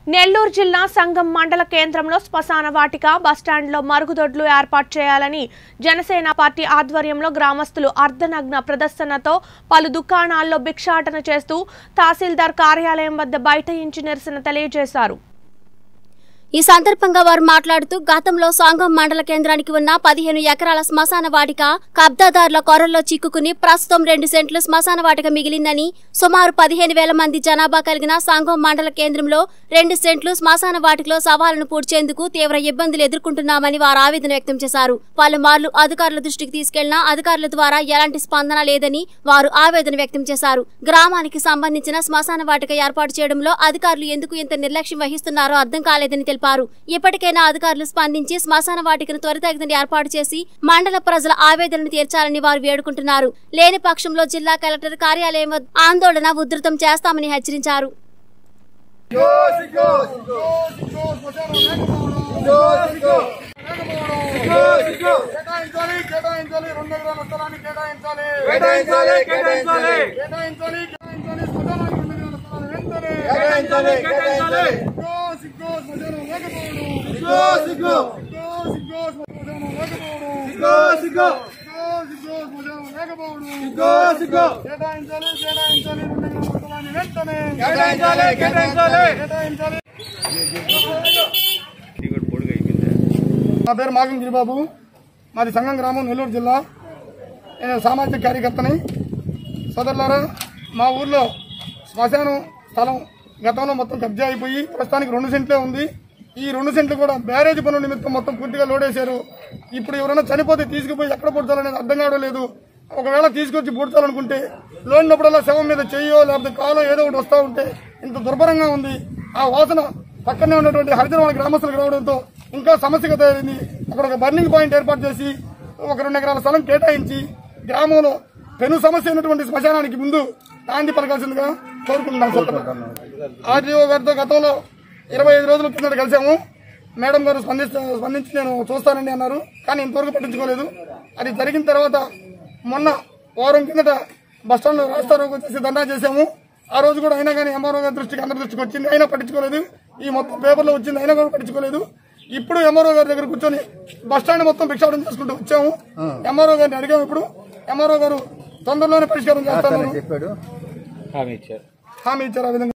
నెల్లూరు జిల్లా సంగం మండల కేంద్రంలో శ్మశాన వాటిక బస్టాండ్లో మరుగుదొడ్లు ఏర్పాటు చేయాలని జనసేన పార్టీ ఆధ్వర్యంలో గ్రామస్తులు అర్ధనగ్న ప్రదర్శనతో పలు దుకాణాల్లో భిక్షాటన చేస్తూ తహసీల్దార్ కార్యాలయం వద్ద బైఠాయించి నిరసన తెలియజేశారు। ఈ సందర్భంగా వారు మాట్లాడుతూ గతంలో సంగం మండల కేంద్రానికి ఉన్న 15 ఎకరాల శ్మశాన వాటిక కబ్దాదారుల కొరల్లో చిక్కుకుని ప్రస్తుతం 2 సెంట్లు శ్మశాన వాటిక మిగిలిందని, సుమారు 15,000 మంది జనాభా కలిగిన సంగం మండల కేంద్రంలో 2 సెంట్లు శ్మశాన వాటికలో సవాలును పూడ్చేందుకు తీవ్ర ఇబ్బందులు ఎదుర్కొంటున్నామని వారు ఆవేదన వ్యక్తం చేశారు। పలుమార్లు అధికారుల దృష్టికి తీసుకెళ్లినా అధికారుల ద్వారా ఎలాంటి స్పందన లేదని వారు ఆవేదన వ్యక్తం చేశారు। గ్రామానికి సంబంధించిన శ్మశాన వాటిక ఏర్పాటు చేయడంలో అధికారులు ఎందుకు ఇంత నిర్లక్ష్యం వహిస్తున్నారో అర్థం కాలేదని తెలిపారు। ఇప్పటికైనా అధికారులు స్పందించి శ్మశాన వాటికను త్వరితగతిన ఏర్పాటు చేసి మండల ప్రజల ఆవేదనను తీర్చాలని వారు వేడుకుంటున్నారు। లేని పక్షంలో జిల్లా కలెక్టర్ కార్యాలయం వద్ద ఆందోళన ఉధృతం చేస్తామని హెచ్చరించారు। నా పేరు మాగం గిరిబాబు, మాది సంగం గ్రామం, నెల్లూరు జిల్లా। నేను సామాజిక కార్యకర్తని। సోదరులారా, మా ఊర్లో శ్మశానం స్థలం గతంలో మొత్తం కబ్జా అయిపోయి ప్రస్తుతానికి 2 సెంట్లే ఉంది। ఈ 2 సెంట్లు కూడా బ్యారేజ్ పనుల నిమిత్తం మొత్తం పూర్తిగా లోడేశారు। ఇప్పుడు ఎవరైనా చనిపోతే తీసుకుపోయి ఎక్కడ పూడ్చాలనేది అర్థం కావడం లేదు। ఒకవేళ తీసుకొచ్చి పూడ్చాలనుకుంటే లోడినప్పుడల్లా శవం మీద చెయ్యో లేకపోతే కాలో ఏదో ఒకటి వస్తూ ఉంటే ఇంత దుర్భరంగా ఉంది। ఆ వాసన పక్కనే ఉన్నటువంటి హరిజనవాడ గ్రామస్తులకు రావడంతో ఇంకా సమస్యగా తయారైంది। అక్కడ ఒక బర్నింగ్ పాయింట్ ఏర్పాటు చేసి ఒక 2 ఎకరాల స్థలం కేటాయించి గ్రామంలో పెను సమస్య అయినటువంటి శ్మశానానికి ముందు నాంది పలకాల్సిందిగా కోరుకుంటున్నాం। ఆర్డీఓ గారితో గతంలో 25 రోజుల కిందట కలిసాము। మేడం గారు స్పందించి నేను చూస్తానండి అన్నారు, కానీ ఇంతవరకు పట్టించుకోలేదు। అది జరిగిన తర్వాత మొన్న వారం కిందట బస్టాండ్లో రాస్తారోకో చేసి ధర్నా చేశాము। ఆ రోజు కూడా అయినా కానీ ఎంఆర్ఓ గారి దృష్టికి అందరి దృష్టికి వచ్చింది, అయినా పట్టించుకోలేదు। ఈ మొత్తం పేపర్లో వచ్చింది, అయినా కూడా పట్టించుకోలేదు। ఇప్పుడు ఎంఆర్ఓ గారి దగ్గర కూర్చొని బస్టాండ్ మొత్తం భిక్షాటన చేసుకుంటూ వచ్చాము। ఎంఆర్ఓ గారిని అడిగాము। ఇప్పుడు ఎంఆర్ఓ గారు తొందరలోనే పరిష్కారం చేస్తామని హామీ ఇచ్చారు। ఆ విధంగా